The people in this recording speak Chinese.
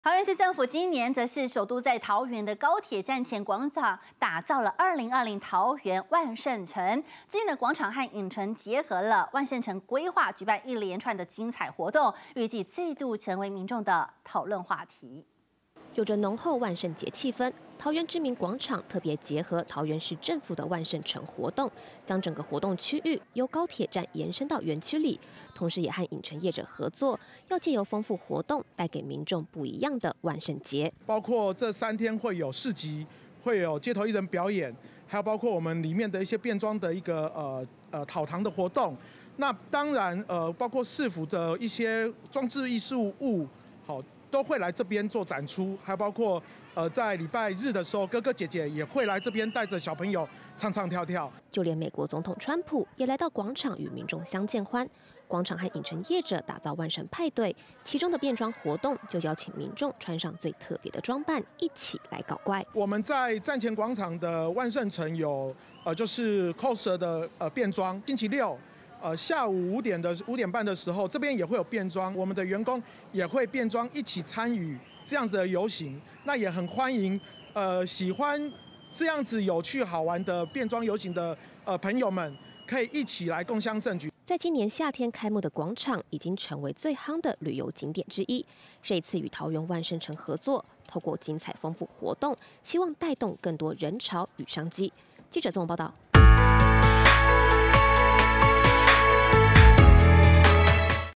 桃园市政府今年则是首都在桃园的高铁站前广场打造了2020桃园万圣城。今年的广场和影城结合了万圣城规划，举办一连串的精彩活动，预计再度成为民众的讨论话题。 有着浓厚万圣节气氛，桃园知名广场特别结合桃园市政府的万圣城活动，将整个活动区域由高铁站延伸到园区里，同时也和影城业者合作，要借由丰富活动，带给民众不一样的万圣节。 包括这3天会有市集，会有街头艺人表演，还有包括我们里面的一些变装的一个讨糖的活动。那当然包括市府的一些装置艺术物，好。都会来这边做展出，还包括在礼拜日的时候，哥哥姐姐也会来这边带着小朋友唱唱跳跳。 就连美国总统川普也来到广场与民众相见欢。广场和影城业者打造万圣派对，其中的变装活动就邀请民众穿上最特别的装扮，一起来搞怪。 我们在站前广场的万圣城有就是 cos 的变装，星期六。下午5点半的时候，这边也会有变装，我们的员工也会变装一起参与这样子的游行。那也很欢迎喜欢这样子有趣好玩的变装游行的朋友们，可以一起来共襄盛举。 在今年夏天开幕的广场，已经成为最夯的旅游景点之一。这一次与桃园万圣城合作，透过精彩丰富活动，希望带动更多人潮与商机。记者综合报道。